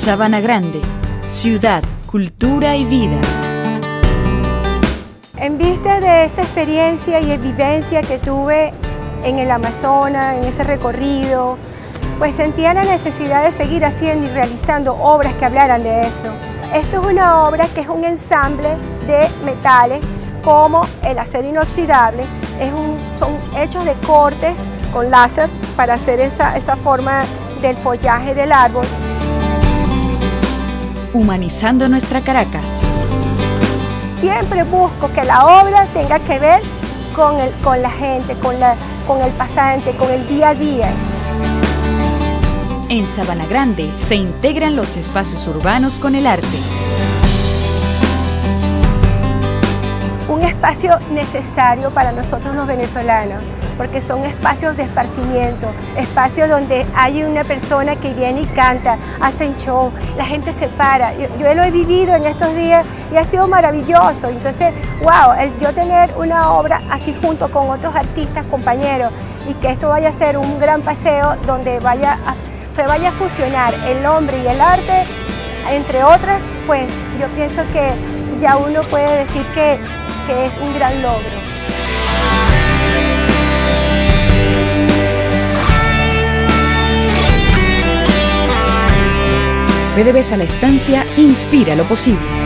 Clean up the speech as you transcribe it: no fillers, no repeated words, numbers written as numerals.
Sabana Grande, ciudad, cultura y vida. En vista de esa experiencia y vivencia que tuve en el Amazonas, en ese recorrido, pues sentía la necesidad de seguir haciendo y realizando obras que hablaran de eso. Esto es una obra que es un ensamble de metales como el acero inoxidable, son hechos de cortes con láser para hacer esa forma del follaje del árbol. Humanizando nuestra Caracas. Siempre busco que la obra tenga que ver con la gente, con el pasante, con el día a día. En Sabana Grande se integran los espacios urbanos con el arte. Un espacio necesario para nosotros los venezolanos, porque son espacios de esparcimiento, espacios donde hay una persona que viene y canta, hacen show, la gente se para. Yo lo he vivido en estos días y ha sido maravilloso. Entonces, wow, yo tener una obra así junto con otros artistas, compañeros, y que esto vaya a ser un gran paseo donde vaya a fusionar el hombre y el arte, entre otras, pues yo pienso que ya uno puede decir que es un gran logro. PDVSA La Estancia inspira lo posible.